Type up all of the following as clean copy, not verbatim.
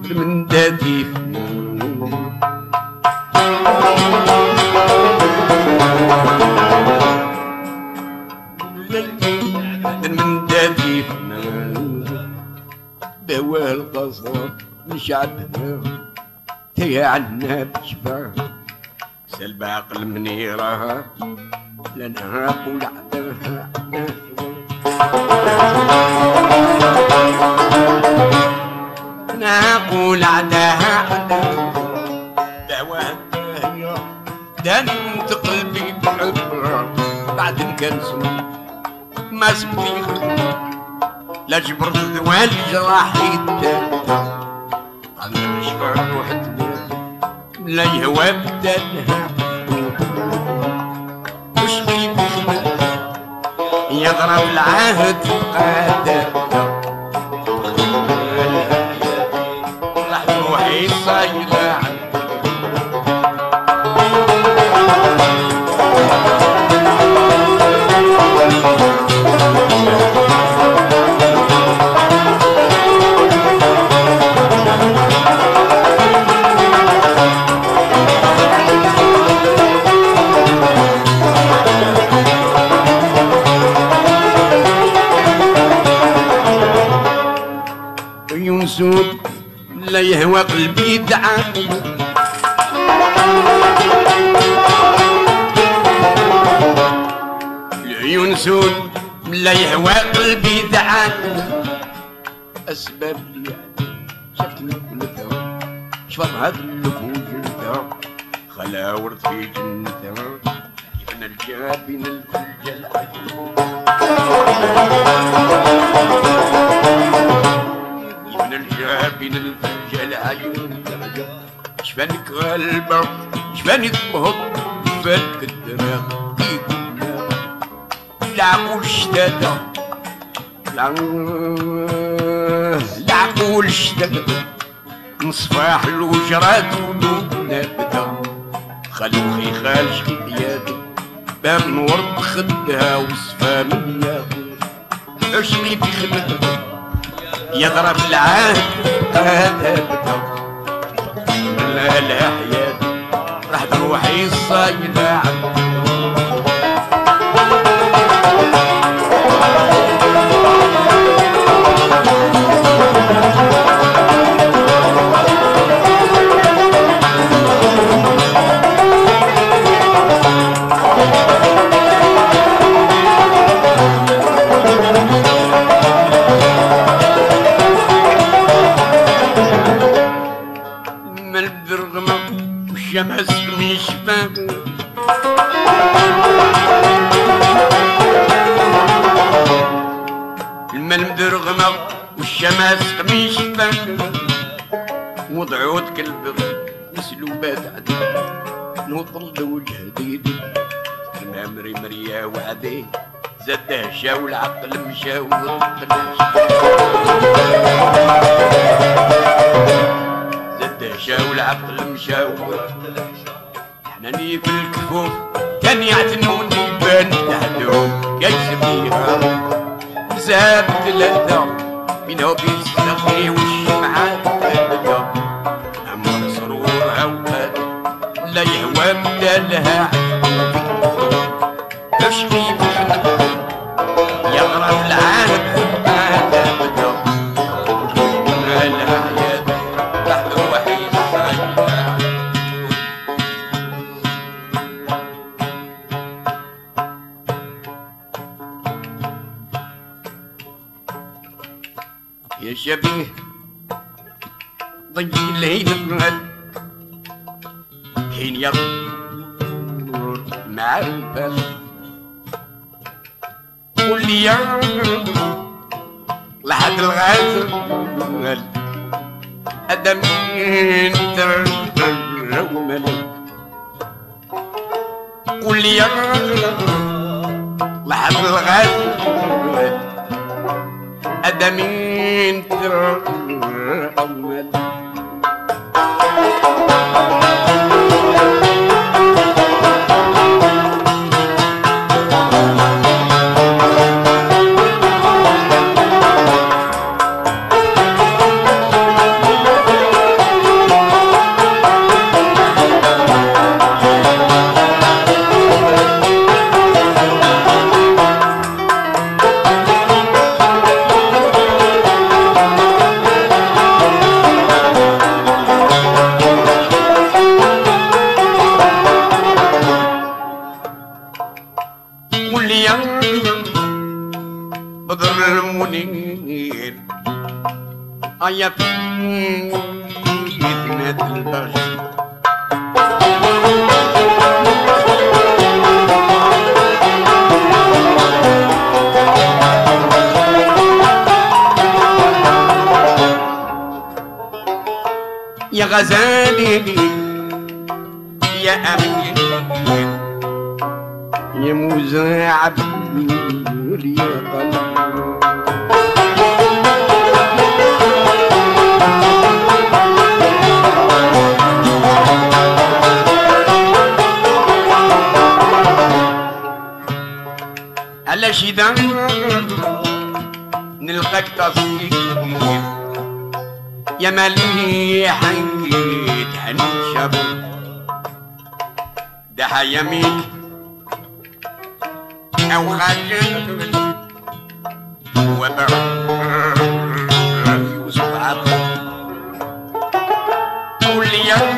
من دادي من دادي دوا القصر مش عدنا تيعنا بشفا سلب عقل من يراها لنا قول عدها نقول عدها دواها دنت قلبي بحبها بعد نكنسو ما سبيخ لا جبرت ذوال جراحي عندنا شفا وحدنا لا يهوى بدلها وش بيبخنا يضرب العهد قادر راح روحي صايدة سود لا يهوى قلبي دعا العيون سود لا يهوى قلبي دعا اسباب لي شفت نبلتها شفت هذا النفوس جلتها خلا ورد في جنتها جبنا الجابين الفجل الجابين الفجل عيون شفانك غلبة شفانك مهض فالك الدراغ كيكونا العقول شتاتا العقول شتاتا نصفاح الوجرات ولودنا بدا خلوخي خال شقيادو بام ورد خدها وصفا من ياخو عشقي في خدها يضرب العهد هذا لا لا حياتي راح تروحي الصايدة الشمس مشفى الماء مدرغمة والشمس مشفى وضعود كالبغ مسلوبات عديد نوطل وجه ديدي المامري مريا وعدي زاد شاو العقل مشاو شاو العقل مشاور حناني في الكفوف كان يعتنوني بان تحدهم كيسميها زاب ثلاثة بينها وبين السخي والشمعات تبدا عمر سرورها وفات لا يهوى بدالها تشقي بحنا يغرف العهد يا شبيه ضي الليل الغد حين يطول مع الفل واللي يرد لحد الغد أدمين ترجو ملك واللي يرد لحد الغد أدمين ترأول يا في ذمة البشر يا غزالي يا أمين يا مزاعب يا قلب على شي نلقاك تصيك يا مليح يتحن شبو ده يميك او خجل وبر يوسف عبد كل يوم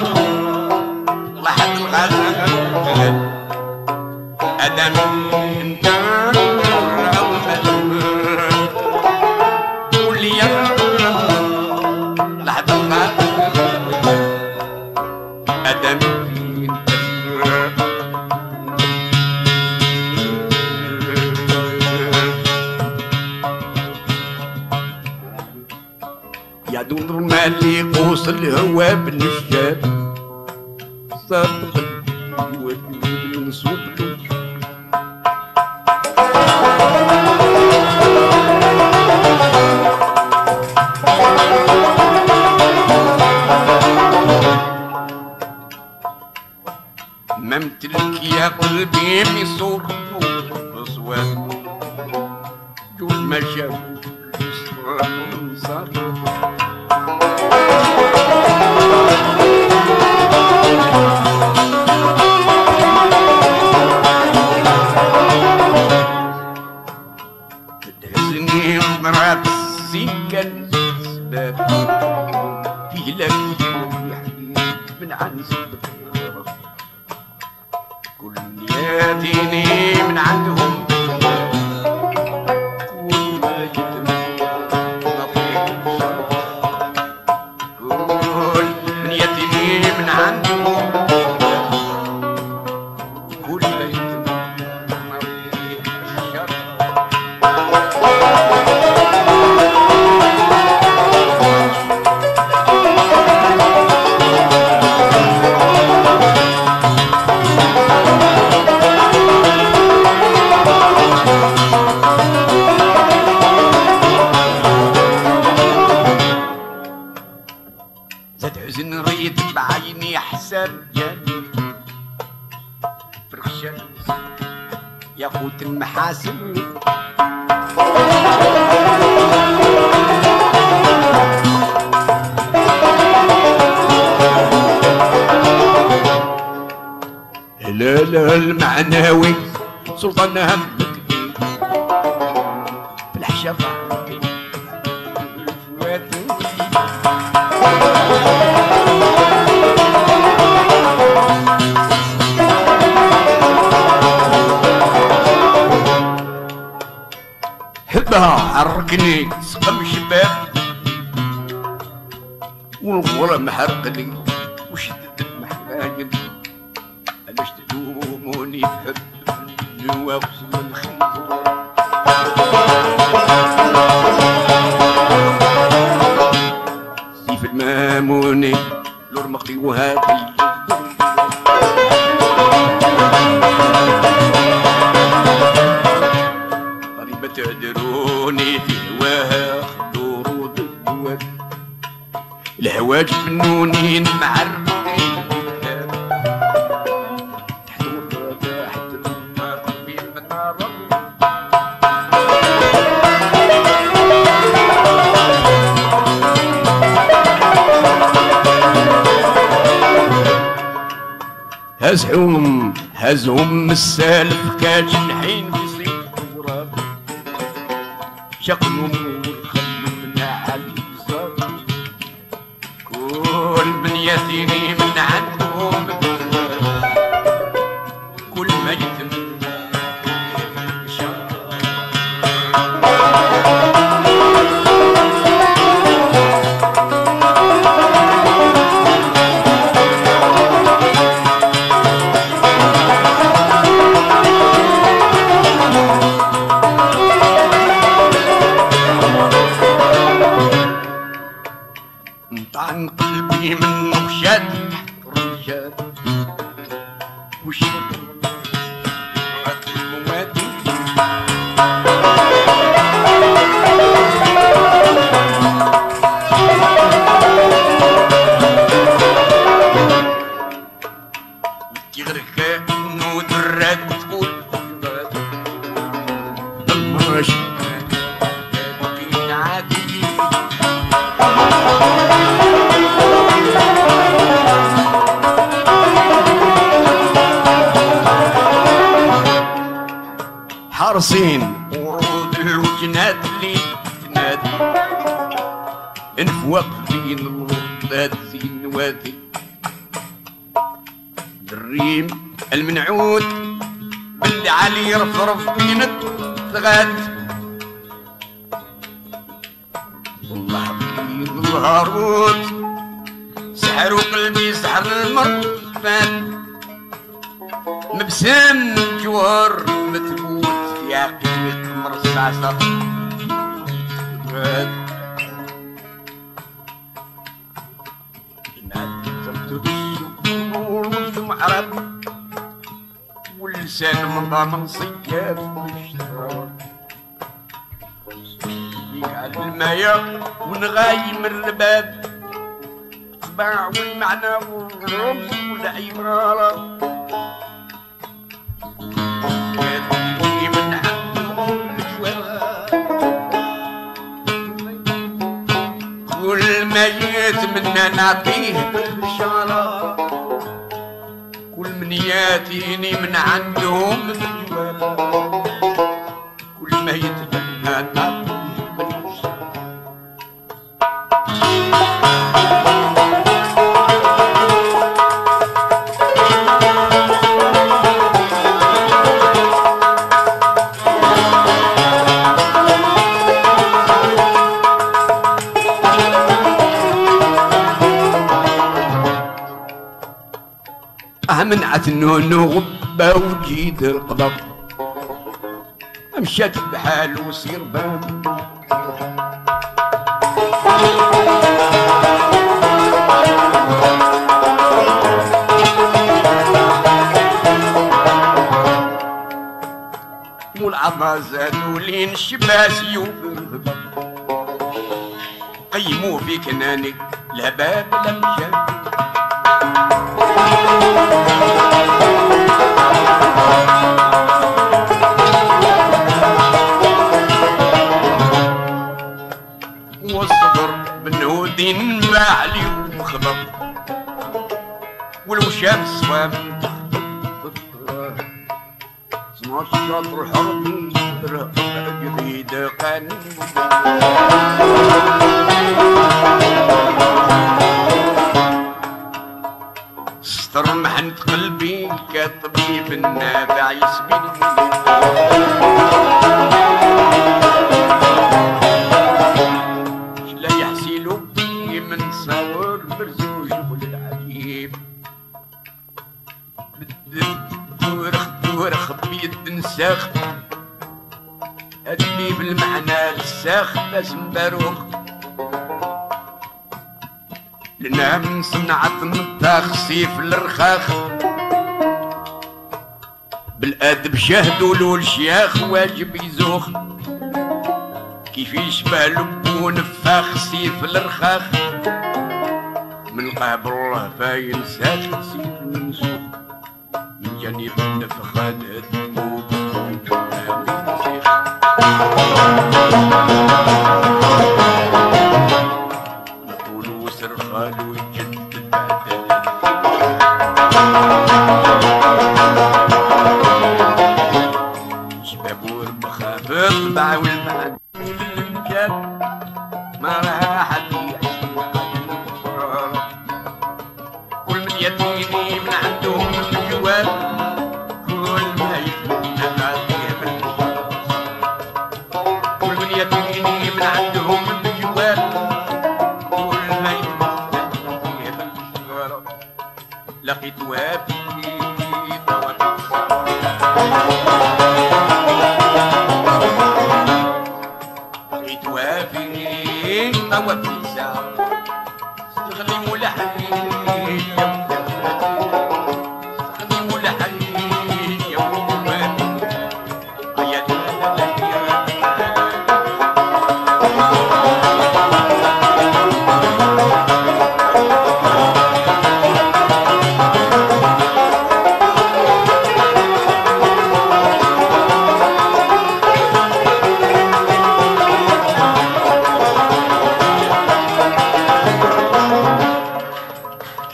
لحد الغزل ادم انت كل يوم لحد الغزل ادم يا دور مالي قوس الهوا بالنشاب صدق ونصوب ممتلك يا قلبي بصور بصوات جول ما شافوا صار تدهزني مرات السكة السباب فيه لك من عن سبب كل نياتيني من عندهم كل ما جيت كل نياتيني من عندهم كل ما جيت حزن ريت بعيني حساب جاني فرق الشمس يا قوت المحاسن لا المعناوي سلطان همك في الحشافة حبها حركني سقم شباب والغرة محرقني وشدت المحاجن علاش تلوموني بحب واوصل الخير سيف الماموني لورمقي وهادي تعذروني في هواها خدور ضد الهواج فنونين معرفين تحت وردة حتى النار بين متعرف هزهم السالف كاجنحين شقلهم والخلنا على اليسار كل بنياتيني من عندهم كل ما جيت نطعن قلبي من خشات رجال وشرب الموادي تغرق انه درات تقول ماشي عادي حارسين ورود الوجنات اللي تنادي انفواق بين الوردات زين نوادي الريم المنعود باللي علي يرفرف بين الثغات والله حبيب الهاروت سحروا قلبي سحر المرفات مبسم جوار متبوت في عقيدة مرصعصة المعرب واللسان من ضامن صياف وشترار على المايا ونغايم الرباب طباع والمعنى والرمز والعبارة يدي من عندهم الجواب كل ما يتمنى نعطيه بالبشارة كل من ياتيني من عندهم الجواب كل ما يتمنى نعطيه منعت النونو غبة وجيد القضب مشات بحال وصير باب والعظا زادوا لين شباسي وبالغضب قيموا في كنانك لا باب لا مشات والصبر بالنودين باعلي وخضر والوشام الصواب سمعت الشاطر الحربي جديد قانون ستر محنة قلبي كطبيب النافع يسبيني لا يحسيلو بي من صور برزوج والعجيب دورخ بيد نساخ أدلي بالمعنى للساخ لازم باروخ لنا من صنعة النطاخ سيف الرخاخ بالأدب شاهدوا له الشياخ واجب يزوخ كيف يشبه لبو نفاخ سيف الرخاخ من قابل الله فاين ساخ سيف المنسوخ من جانب النفخات الدموع نقولوا سرخالو يجدد شبابو المخافض باعوا المعنى ما راح حد كل من يأتيني من عندهم الجواب كل ما يتمنى العذاب كل من يأتيني من عندهم الجواب كل ما يتمنى العذاب لقيت وافي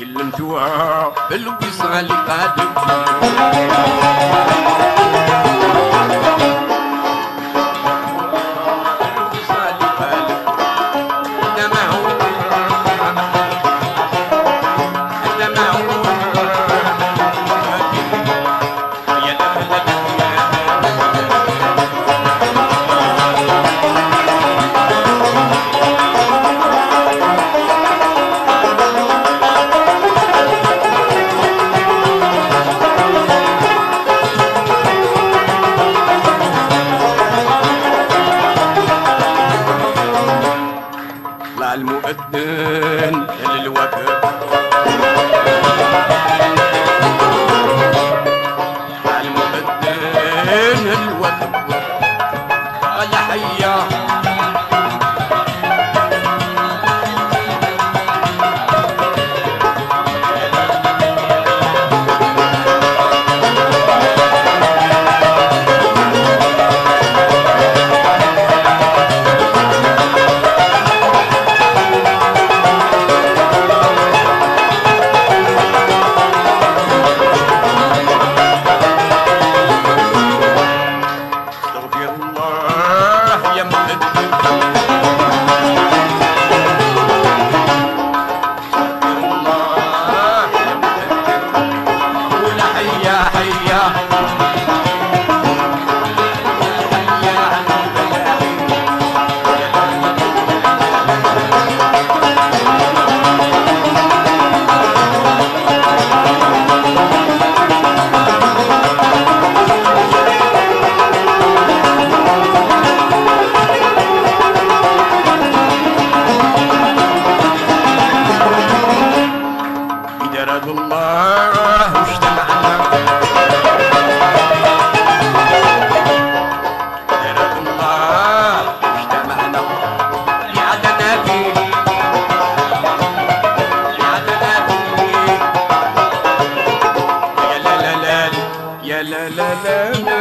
كلمتوها بالوصال قادم المؤذن للوقت المؤذن الوقت يا حيا la la la